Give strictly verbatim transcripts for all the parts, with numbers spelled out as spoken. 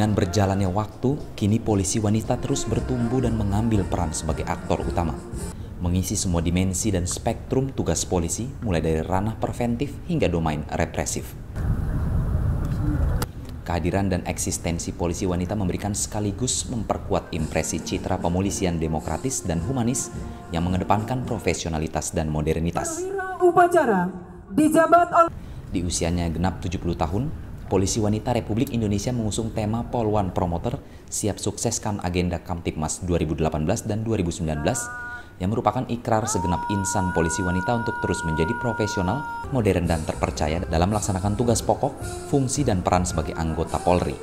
Dengan berjalannya waktu, kini polisi wanita terus bertumbuh dan mengambil peran sebagai aktor utama, mengisi semua dimensi dan spektrum tugas polisi, mulai dari ranah preventif hingga domain represif. Kehadiran dan eksistensi polisi wanita memberikan sekaligus memperkuat impresi citra pemolisian demokratis dan humanis yang mengedepankan profesionalitas dan modernitas. Upacara dijabat oleh... Di usianya genap tujuh puluh tahun, Polisi Wanita Republik Indonesia mengusung tema Polwan Promoter Siap Sukseskan Agenda Kamtibmas dua ribu delapan belas dan dua ribu sembilan belas yang merupakan ikrar segenap insan polisi wanita untuk terus menjadi profesional, modern dan terpercaya dalam melaksanakan tugas pokok, fungsi dan peran sebagai anggota Polri.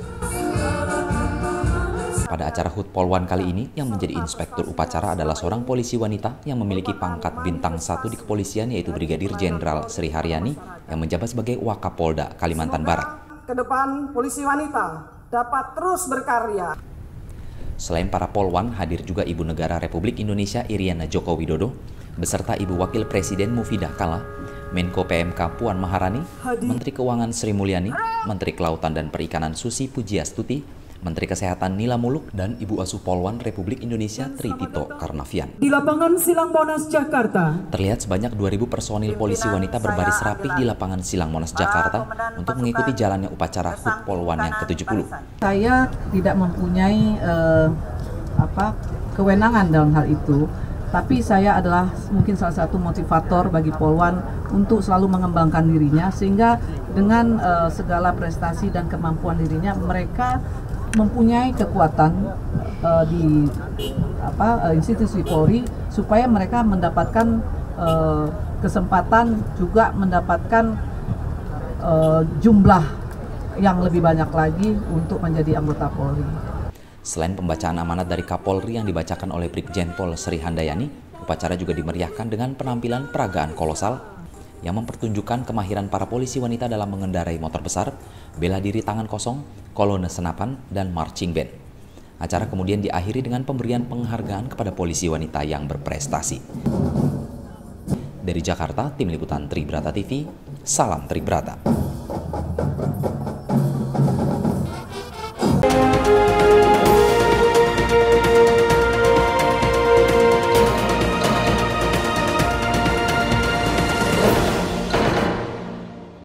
Pada acara H U T Polwan kali ini, yang menjadi inspektur upacara adalah seorang polisi wanita yang memiliki pangkat bintang satu di kepolisian, yaitu Brigadir Jenderal Sri Haryani yang menjabat sebagai Wakapolda Kalimantan Barat. Ke depan polisi wanita dapat terus berkarya. Selain para polwan, hadir juga Ibu Negara Republik Indonesia Iriana Joko Widodo, beserta Ibu Wakil Presiden Mufidah Kalla, Menko P M K Puan Maharani, Menteri Keuangan Sri Mulyani, Menteri Kelautan dan Perikanan Susi Pujiastuti, Menteri Kesehatan Nila Muluk, dan Ibu Asuh Polwan Republik Indonesia Tri Tito Karnavian. Di lapangan Silang Monas, Jakarta, terlihat sebanyak dua ribu personil polisi wanita berbaris rapih di lapangan Silang Monas, Jakarta untuk mengikuti jalannya upacara H U T Polwan yang ke tujuh puluh. Saya tidak mempunyai eh, apa, kewenangan dalam hal itu, tapi saya adalah mungkin salah satu motivator bagi Polwan untuk selalu mengembangkan dirinya, sehingga dengan eh, segala prestasi dan kemampuan dirinya, mereka mempunyai kekuatan uh, di apa uh, institusi Polri supaya mereka mendapatkan uh, kesempatan juga mendapatkan uh, jumlah yang lebih banyak lagi untuk menjadi anggota Polri. Selain pembacaan amanat dari Kapolri yang dibacakan oleh Brigjen Pol Sri Handayani, upacara juga dimeriahkan dengan penampilan peragaan kolosal yang mempertunjukkan kemahiran para polisi wanita dalam mengendarai motor besar, bela diri tangan kosong, kolone senapan, dan marching band. Acara kemudian diakhiri dengan pemberian penghargaan kepada polisi wanita yang berprestasi. Dari Jakarta, Tim Liputan Tribrata T V, salam Tribrata.